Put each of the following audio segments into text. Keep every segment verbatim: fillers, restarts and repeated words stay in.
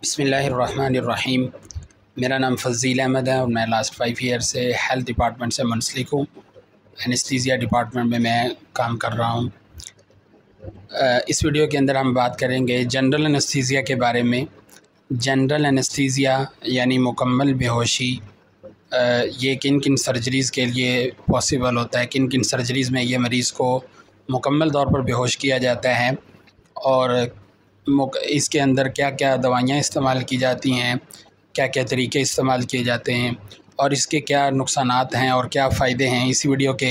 बिस्मिल्लाहिर्रहमानिर्रहीम। मेरा नाम फ़ज़ील अहमद है और मैं लास्ट फाइव ईयर से हेल्थ डिपार्टमेंट से मुंसलिक हूँ। एनेस्थीसिया डिपार्टमेंट में मैं काम कर रहा हूँ। इस वीडियो के अंदर हम बात करेंगे जनरल एनेस्थीसिया के बारे में। जनरल एनेस्थीसिया यानी मुकम्मल बेहोशी, ये किन किन सर्जरीज़ के लिए पॉसिबल होता है, किन किन सर्जरीज़ में ये मरीज़ को मुकम्मल तौर पर बेहोश किया जाता है और इसके अंदर क्या क्या दवाइयाँ इस्तेमाल की जाती हैं, क्या क्या तरीके इस्तेमाल किए जाते हैं और इसके क्या नुकसानात हैं और क्या फ़ायदे हैं। इस वीडियो के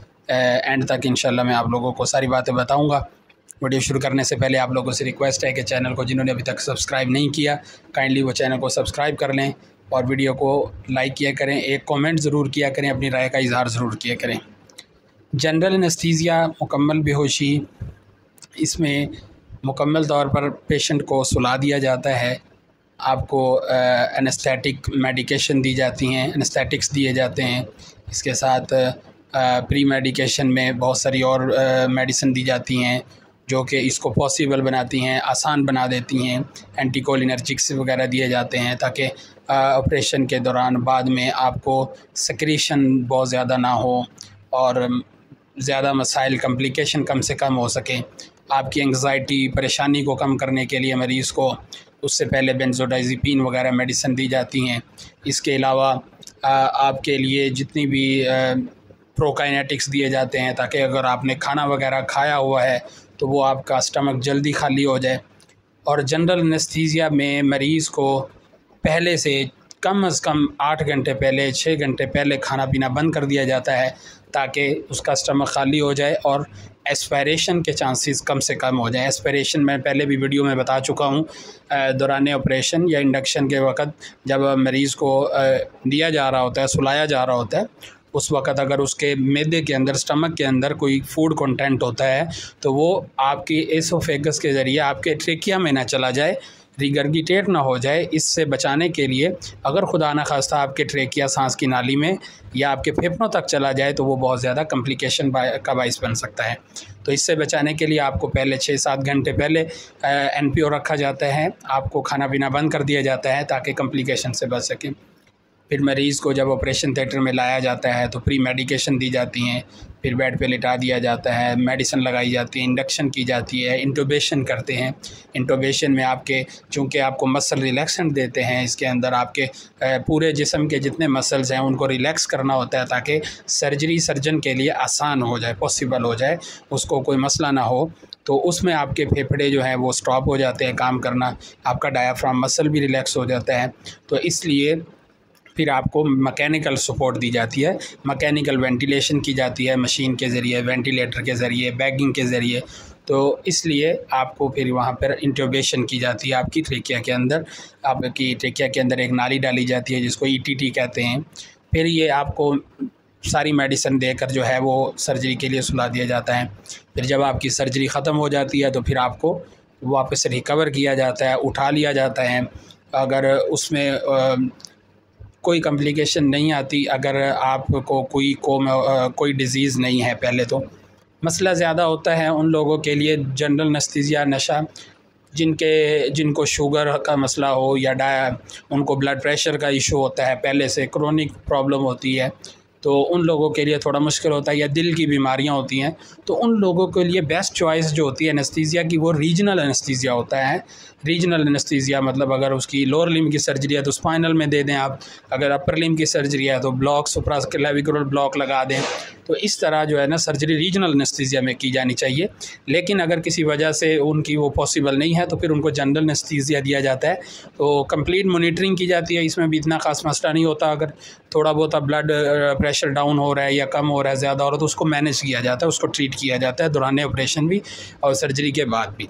एंड तक इंशाल्लाह मैं आप लोगों को सारी बातें बताऊंगा। वीडियो शुरू करने से पहले आप लोगों से रिक्वेस्ट है कि चैनल को जिन्होंने अभी तक सब्सक्राइब नहीं किया, काइंडली वो चैनल को सब्सक्राइब कर लें और वीडियो को लाइक किया करें, एक कमेंट ज़रूर किया करें, अपनी राय का इजहार ज़रूर किया करें। जनरल एनेस्थीसिया मुकम्मल बेहोशी, इसमें मुकम्मल तौर पर पेशेंट को सुला दिया जाता है। आपको एनेस्थेटिक मेडिकेशन दी जाती हैं, एनेस्थेटिक्स दिए जाते हैं। इसके साथ प्री मेडिकेशन में बहुत सारी और मेडिसिन दी जाती हैं जो कि इसको पॉसिबल बनाती हैं, आसान बना देती हैं। एंटीकोलिनर्जिक्स वगैरह दिए जाते हैं ताकि ऑपरेशन के दौरान बाद में आपको सेक्रेशन बहुत ज़्यादा ना हो और ज़्यादा मसाइल कम्प्लिकेशन कम से कम हो सके। आपकी एंग्जाइटी परेशानी को कम करने के लिए मरीज़ को उससे पहले बेंजोडाइज़ेपिन वगैरह मेडिसिन दी जाती हैं। इसके अलावा आपके लिए जितनी भी प्रोकाइनेटिक्स दिए जाते हैं ताकि अगर आपने खाना वगैरह खाया हुआ है तो वो आपका स्टमक जल्दी खाली हो जाए। और जनरल एनेस्थीसिया में मरीज़ को पहले से कम अज़ कम आठ घंटे पहले, छः घंटे पहले खाना पीना बंद कर दिया जाता है ताकि उसका स्टमक खाली हो जाए और एस्पायरेशन के चांसेस कम से कम हो जाए। एस्पायरेशन मैं पहले भी वीडियो में बता चुका हूँ। दौरान ऑपरेशन या इंडक्शन के वक़्त जब मरीज़ को दिया जा रहा होता है, सुलाया जा रहा होता है, उस वक़्त अगर उसके मैदे के अंदर, स्टमक के अंदर कोई फूड कंटेंट होता है तो वो आपकी एसोफेगस के ज़रिए आपके ट्रेकिया में ना चला जाए, रिगर्गिटेट ना हो जाए। इससे बचाने के लिए अगर खुदा न खास्ता आपके ट्रेकिया, सांस की नाली में या आपके फेफड़ों तक चला जाए तो वो बहुत ज़्यादा कम्प्लिकेशन का बाइस बन सकता है। तो इससे बचाने के लिए आपको पहले छः सात घंटे पहले एन पी ओ रखा जाता है, आपको खाना पीना बंद कर दिया जाता है ताकि कम्प्लिकेशन से बच सकें। फिर मरीज़ को जब ऑपरेशन थिएटर में लाया जाता है तो प्री मेडिकेशन दी जाती हैं, फिर बेड पे लिटा दिया जाता है, मेडिसिन लगाई जाती है, इंडक्शन की जाती है, इंटूबेशन करते हैं। इंटूबेशन में आपके चूँकि आपको मसल रिलैक्सेंट देते हैं, इसके अंदर आपके पूरे जिस्म के जितने मसल्स हैं उनको रिलैक्स करना होता है ताकि सर्जरी सर्जन के लिए आसान हो जाए, पॉसिबल हो जाए, उसको कोई मसला ना हो। तो उसमें आपके फेफड़े जो हैं वो स्टॉप हो जाते हैं काम करना, आपका डायाफ्राम मसल भी रिलैक्स हो जाता है। तो इसलिए फिर आपको मैकेनिकल सपोर्ट दी जाती है, मैकेनिकल वेंटिलेशन की जाती है मशीन के ज़रिए, वेंटिलेटर के ज़रिए, बैगिंग के ज़रिए। तो इसलिए आपको फिर वहाँ पर इंट्यूबेशन की जाती है। आपकी ट्रेकिया के अंदर आपकी ट्रेकिया के अंदर एक नाली डाली जाती है जिसको ई टी टी कहते हैं। फिर ये आपको सारी मेडिसिन देकर जो है वो सर्जरी के लिए सुला दिया जाता है। फिर जब आपकी सर्जरी ख़त्म हो जाती है तो फिर आपको वापस रिकवर किया जाता है, उठा लिया जाता है। अगर उसमें आ, कोई कम्प्लिकेशन नहीं आती, अगर आपको कोई को कोई डिज़ीज़ नहीं है पहले तो। मसला ज़्यादा होता है उन लोगों के लिए जनरल एनेस्थीसिया नशा जिनके जिनको शुगर का मसला हो या डाया उनको ब्लड प्रेशर का इशू होता है, पहले से क्रोनिक प्रॉब्लम होती है, तो उन लोगों के लिए थोड़ा मुश्किल होता है। या दिल की बीमारियां होती हैं तो उन लोगों के लिए बेस्ट चॉइस जो होती है एनेस्थीसिया की वो रीजनल एनेस्थीसिया होता है। रीजनल एनेस्थीसिया मतलब अगर उसकी लोअर लिम्ब की सर्जरी है तो स्पाइनल में दे दें आप, अगर अपर लिम्ब की सर्जरी है तो ब्लॉक, सुप्राक्लेविकुलर ब्लॉक लगा दें। तो इस तरह जो है ना सर्जरी रीजनल एनेस्थीसिया में की जानी चाहिए। लेकिन अगर किसी वजह से उनकी वो पॉसिबल नहीं है तो फिर उनको जनरल एनेस्थीसिया दिया जाता है। तो कंप्लीट मॉनिटरिंग की जाती है, इसमें भी इतना खास मसला नहीं होता। अगर थोड़ा बहुत ब्लड प्रेशर डाउन हो रहा है या कम हो रहा है, ज़्यादा हो रहा है, तो उसको मैनेज किया जाता है, उसको ट्रीट किया जाता है दौरान ऑपरेशन भी और सर्जरी के बाद भी।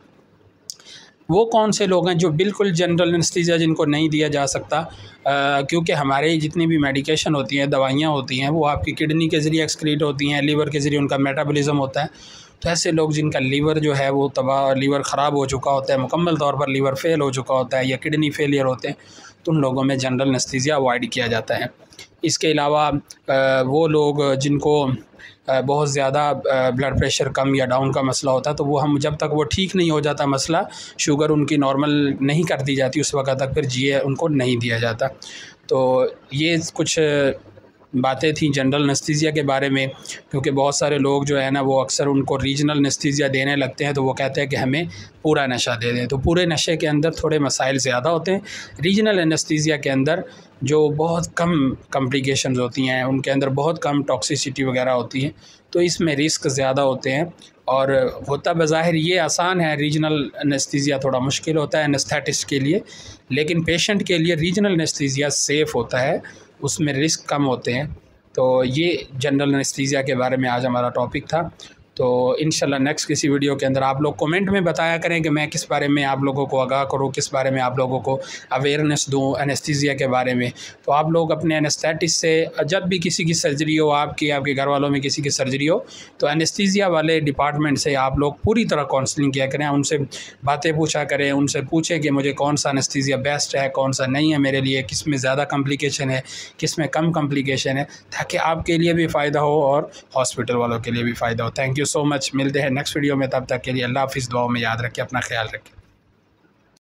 वो कौन से लोग हैं जो बिल्कुल जनरल एनेस्थीसिया जिनको नहीं दिया जा सकता, क्योंकि हमारे जितनी भी मेडिकेशन होती हैं, दवाइयाँ होती हैं, वो आपकी किडनी के ज़रिए एक्सक्रीट होती हैं, लीवर के ज़रिए उनका मेटाबॉलिज्म होता है। तो ऐसे लोग जिनका लीवर जो है वो तबाह, लीवर ख़राब हो चुका होता है, मुकम्मल तौर पर लीवर फेल हो चुका होता है या किडनी फेलियर होते हैं, तो उन लोगों में जनरल एनेस्थीसिया अवॉइड किया जाता है। इसके अलावा वो लोग जिनको बहुत ज़्यादा ब्लड प्रेशर कम या डाउन का मसला होता है, तो वो हम जब तक वो ठीक नहीं हो जाता मसला, शुगर उनकी नॉर्मल नहीं कर दी जाती, उस वक्त तक फिर जीए उनको नहीं दिया जाता। तो ये कुछ बातें थी जनरल एनेस्थीसिया के बारे में, क्योंकि बहुत सारे लोग जो है ना वो अक्सर उनको रीजनल एनेस्थीसिया देने लगते हैं, तो वो कहते हैं कि हमें पूरा नशा दे दें। तो पूरे नशे के अंदर थोड़े मसाइल ज़्यादा होते हैं। रीजनल एनेस्थीसिया के अंदर जो बहुत कम कॉम्प्लिकेशंस होती हैं, उनके अंदर बहुत कम टॉक्सिसिटी वगैरह होती है, तो इसमें रिस्क ज़्यादा होते हैं। और होता बज़ाहिर ये आसान है, रीजनल एनेस्थीसिया थोड़ा मुश्किल होता है एनेस्थेटिस्ट के लिए, लेकिन पेशेंट के लिए रीजनल एनेस्थीसिया सेफ़ होता है, उसमें रिस्क कम होते हैं। तो ये जनरल एनेस्थीसिया के बारे में आज हमारा टॉपिक था। तो इंशाल्लाह नेक्स्ट किसी वीडियो के अंदर आप लोग कमेंट में बताया करें कि मैं किस बारे में आप लोगों को आगाह करूँ, किस बारे में आप लोगों को अवेयरनेस दूँ एनेस्थीसिया के बारे में। तो आप लोग अपने एनेस्थेटिस्ट से जब भी किसी की सर्जरी हो, आपकी आपके घर वालों में किसी की सर्जरी हो, तो एनेस्थीसिया वाले डिपार्टमेंट से आप लोग पूरी तरह काउंसलिंग किया करें, उनसे बातें पूछा करें, उनसे पूछें कि मुझे कौन सा एनेस्थीसिया बेस्ट है, कौन सा नहीं है मेरे लिए, किस में ज़्यादा कॉम्प्लिकेशन है, किस में कम कॉम्प्लिकेशन है, ताकि आपके लिए भी फ़ायदा हो और हॉस्पिटल वालों के लिए भी फ़ायदा हो। Thank you so much. मिलते हैं नेक्स्ट वीडियो में, तब तक के लिए अल्लाह हाफ़िज़। दुआओं में याद रखें, अपना ख्याल रखें।